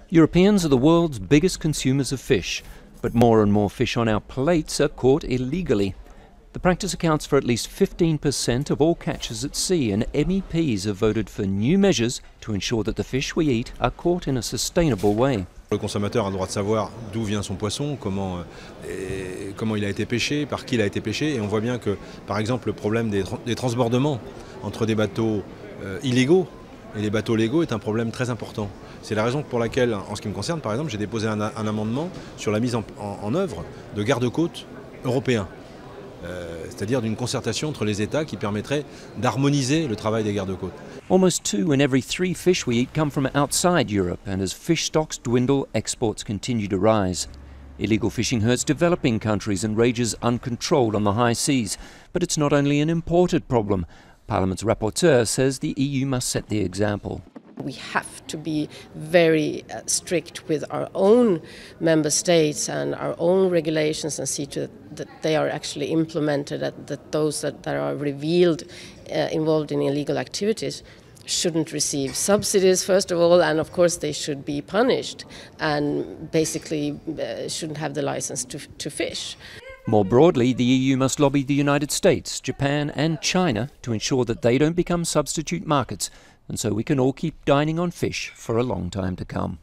Europeans are the world's biggest consumers of fish, but more and more fish on our plates are caught illegally. The practice accounts for at least 15% of all catches at sea, and MEPs have voted for new measures to ensure that the fish we eat are caught in a sustainable way. Le consommateur a le droit de savoir d'où vient son poisson, comment il a été pêché, par qui il a été pêché, et on voit bien que, par exemple, le problème des transbordements entre des bateaux illégaux et les bateaux légaux est un problème très important. C'est la raison pour laquelle, en ce qui me concerne, par exemple, j'ai déposé un amendement sur la mise en œuvre de garde-côtes européens. C'est-à-dire d'une concertation entre les États qui permettrait d'harmoniser le travail des garde-côtes. Almost 2 in every 3 fish we eat come from outside Europe, and as fish stocks dwindle, exports continue to rise. Illegal fishing hurts developing countries and rages uncontrolled on the high seas. But it's not only an imported problem. Parliament's rapporteur says the EU must set the example. We have to be very strict with our own member states and our own regulations and see to that they are actually implemented, that those that are revealed involved in illegal activities shouldn't receive subsidies, first of all, and of course they should be punished and basically shouldn't have the license to fish. More broadly, the EU must lobby the United States, Japan and China to ensure that they don't become substitute markets, and so we can all keep dining on fish for a long time to come.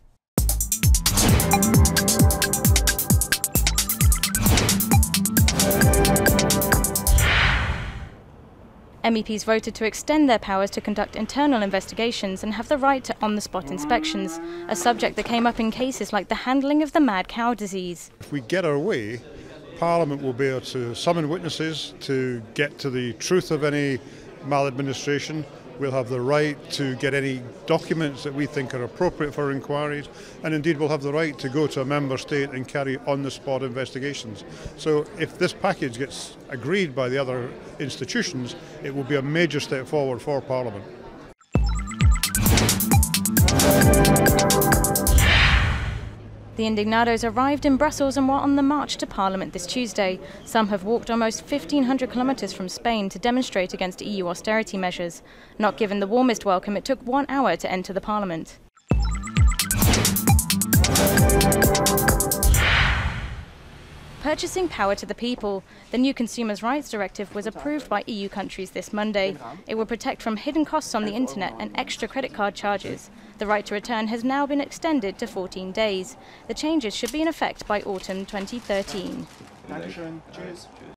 MEPs voted to extend their powers to conduct internal investigations and have the right to on-the-spot inspections, a subject that came up in cases like the handling of the mad cow disease. If we get our way, Parliament will be able to summon witnesses to get to the truth of any maladministration. We'll have the right to get any documents that we think are appropriate for inquiries, and indeed we'll have the right to go to a member state and carry on-the-spot investigations. So if this package gets agreed by the other institutions, it will be a major step forward for Parliament. The indignados arrived in Brussels and were on the march to Parliament this Tuesday. Some have walked almost 1,500 kilometres from Spain to demonstrate against EU austerity measures. Not given the warmest welcome, it took 1 hour to enter the Parliament. Purchasing power to the people. The new Consumers' Rights Directive was approved by EU countries this Monday. It will protect from hidden costs on the internet and extra credit card charges. The right to return has now been extended to 14 days. The changes should be in effect by autumn 2013.